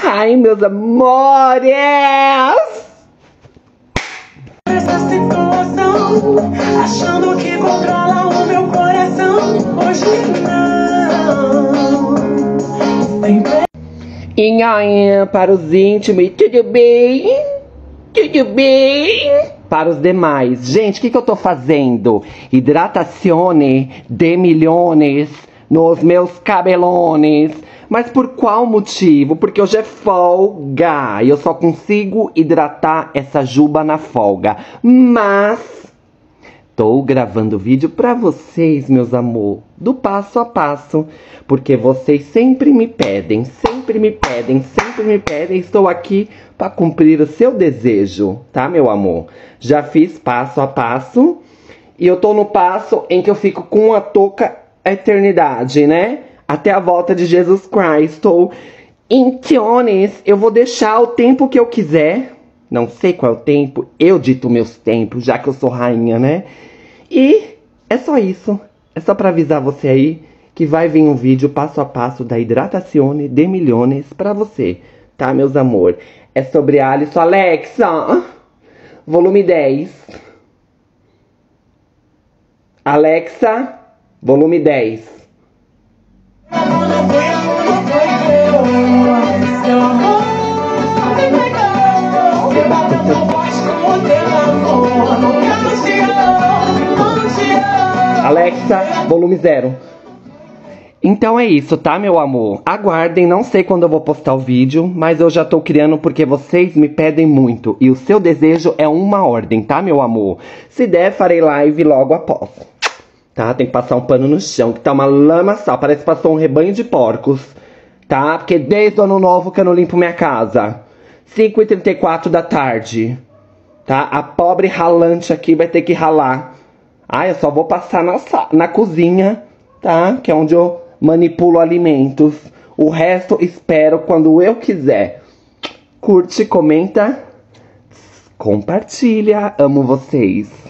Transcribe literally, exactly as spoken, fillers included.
Ai, meus amores! Essa situação, achando que controla o meu coração. Hoje não. Sempre. E aí, para os íntimos, tudo bem? Tudo bem? Para os demais, gente, o que, que eu tô fazendo? Hidratazione de milhões nos meus cabelones. Mas por qual motivo? Porque hoje é folga e eu só consigo hidratar essa juba na folga. Mas tô gravando vídeo pra vocês, meus amor, do passo a passo. Porque vocês sempre me pedem, sempre me pedem, sempre me pedem. Estou aqui para cumprir o seu desejo, tá, meu amor? Já fiz passo a passo e eu tô no passo em que eu fico com a touca a eternidade, né? Até a volta de Jesus Cristo. Então, eu vou deixar o tempo que eu quiser. Não sei qual é o tempo, eu dito meus tempos, já que eu sou rainha, né? E é só isso. É só pra avisar você aí que vai vir um vídeo passo a passo da hidratazione de milhões pra você, tá, meus amor? É sobre a Alisson. Alexa, volume dez. Alexa, volume dez. Alexa, volume zero. Então é isso, tá, meu amor? Aguardem, não sei quando eu vou postar o vídeo, mas eu já tô criando porque vocês me pedem muito. E o seu desejo é uma ordem, tá, meu amor? Se der, farei live logo após. Tá? Tem que passar um pano no chão, que tá uma lama só. Parece que passou um rebanho de porcos. Tá? Porque desde o ano novo que eu não limpo minha casa. cinco e trinta e quatro da tarde. Tá? A pobre ralante aqui vai ter que ralar. Ah, eu só vou passar na, na cozinha, tá? Que é onde eu manipulo alimentos. O resto espero quando eu quiser. Curte, comenta, compartilha. Amo vocês.